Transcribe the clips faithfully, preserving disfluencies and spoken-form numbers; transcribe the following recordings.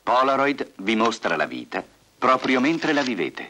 Polaroid vi mostra la vita proprio mentre la vivete.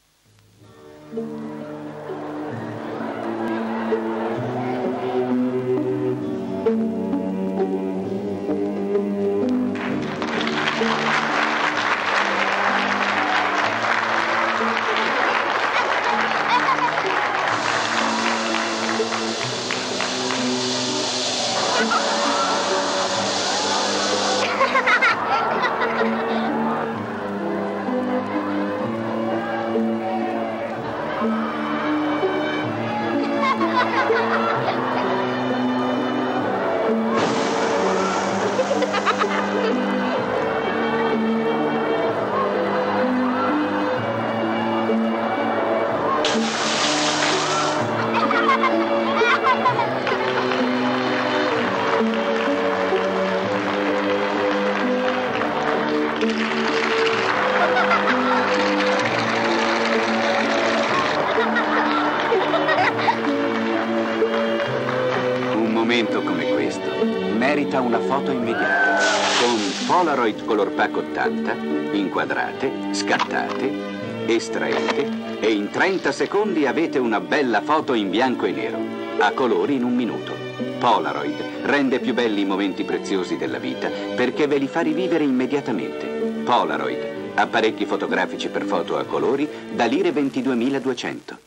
Un momento come questo merita una foto immediata. Con Polaroid Color Pack ottanta, inquadrate, scattate, estraete e in trenta secondi avete una bella foto in bianco e nero, a colori in un minuto. Polaroid rende più belli i momenti preziosi della vita perché ve li fa rivivere immediatamente. Polaroid, apparecchi fotografici per foto a colori da lire ventiduemiladuecento.